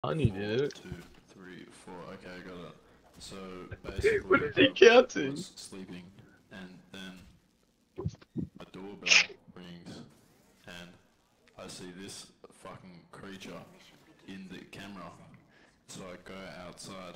Honey did it. 2, 3, 4. Okay, I got it. So basically, What is he I counting? was sleeping, and then my doorbell rings, and I see this fucking creature in the camera. So I go outside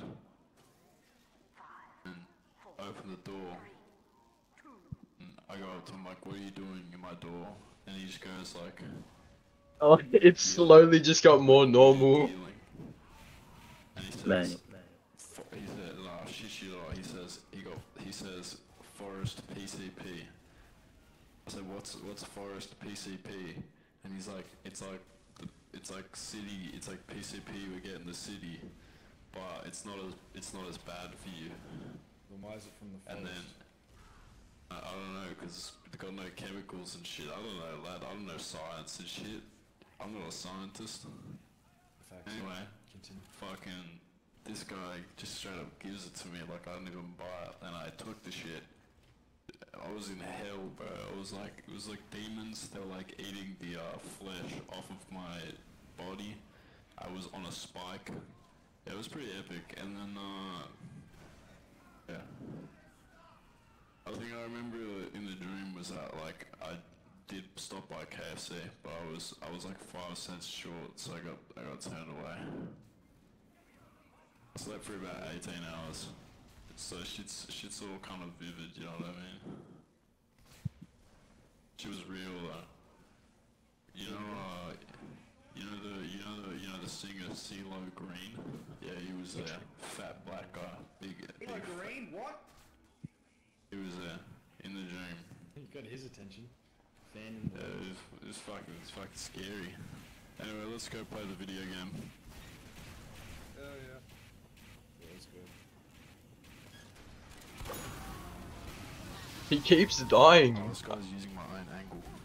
and open the door. And I go up to him like, "What are you doing in my door?" And he just goes like, Oh, it slowly just got more normal. "Healing." And he says, Man. he said, "Nah, shit, he says, he says, Forest PCP." I said, "What's Forest PCP?" And he's like, it's like city, it's like PCP we get in the city, but it's not as bad for you." Then why is it from the forest? And then I don't know, because it's got no chemicals and shit. I don't know, lad. I don't know science and shit. I'm not a scientist. Facts. Anyway, Continue. fucking this guy just straight up gives it to me like I didn't even buy it, and I took the shit. I was in hell, bro. It was like demons. They were like eating the flesh off of my body. I was on a spike. It was pretty epic. And then yeah. Other thing I remember in the dream was that like I did stop by KFC, but I was like 5 cents short, so I got turned away. I slept for about 18 hours. So shit's all kind of vivid, you know what I mean? She was real though. You know the singer CeeLo Green? Yeah, he was there. Fat black guy, big. CeeLo Green, what? He was there in the dream. You got his attention. Fan in the Yeah, it's fucking scary. Anyway, let's go play the video game. Oh yeah. Yeah, it's good. He keeps dying. Oh, this guy's using my own angle.